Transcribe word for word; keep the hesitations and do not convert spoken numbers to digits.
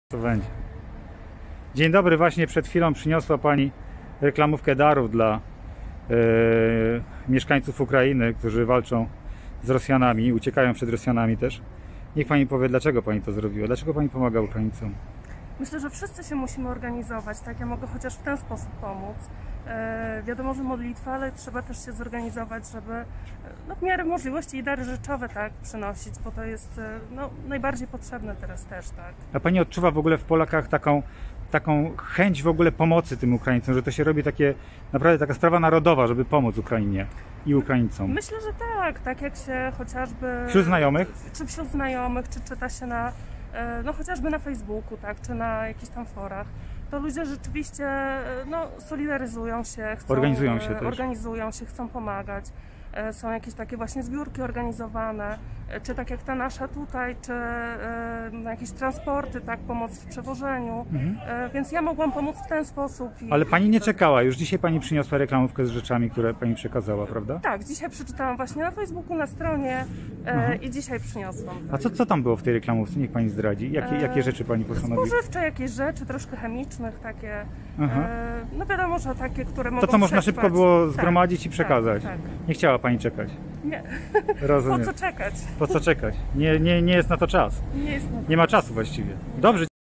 To będzie. Dzień dobry, właśnie przed chwilą przyniosła Pani reklamówkę darów dla e, mieszkańców Ukrainy, którzy walczą z Rosjanami, uciekają przed Rosjanami też. Niech Pani powie, dlaczego Pani to zrobiła, dlaczego Pani pomaga Ukraińcom? Myślę, że wszyscy się musimy organizować, tak? Ja mogę chociaż w ten sposób pomóc. E, wiadomo, że modlitwa, ale trzeba też się zorganizować, żeby no, w miarę możliwości i dary rzeczowe, tak, przynosić, bo to jest no, najbardziej potrzebne teraz też, tak. A Pani odczuwa w ogóle w Polakach taką, taką chęć w ogóle pomocy tym Ukraińcom, że to się robi takie, naprawdę taka sprawa narodowa, żeby pomóc Ukrainie i Ukraińcom? Myślę, że tak, tak jak się chociażby... Wśród znajomych? Czy wśród znajomych, czy czyta się na, no chociażby na Facebooku, tak, czy na jakichś tam forach. To ludzie rzeczywiście no, solidaryzują się, chcą, organizują się też. organizują się, chcą pomagać. Są jakieś takie właśnie zbiórki organizowane, czy tak jak ta nasza tutaj, czy na jakieś transporty, tak, pomoc w przewożeniu, mhm. Więc ja mogłam pomóc w ten sposób. I... Ale Pani nie czekała, już dzisiaj Pani przyniosła reklamówkę z rzeczami, które Pani przekazała, prawda? Tak, dzisiaj przeczytałam właśnie na Facebooku, na stronie mhm. i dzisiaj przyniosłam. A co, co tam było w tej reklamówce? Niech Pani zdradzi. Jakie, jakie rzeczy Pani postanowiła? Spożywcze jakieś rzeczy, troszkę chemicznych, takie, Aha. no wiadomo, że takie, które mogą To, co można przetrwać. szybko było tak, zgromadzić i przekazać. Tak, tak. Nie chciała Pani czekać. Nie. Rozumiem. Po co czekać? Po co czekać? Nie, nie, nie jest na to czas. Nie jest na to Nie ma czasu właściwie. Dobrze.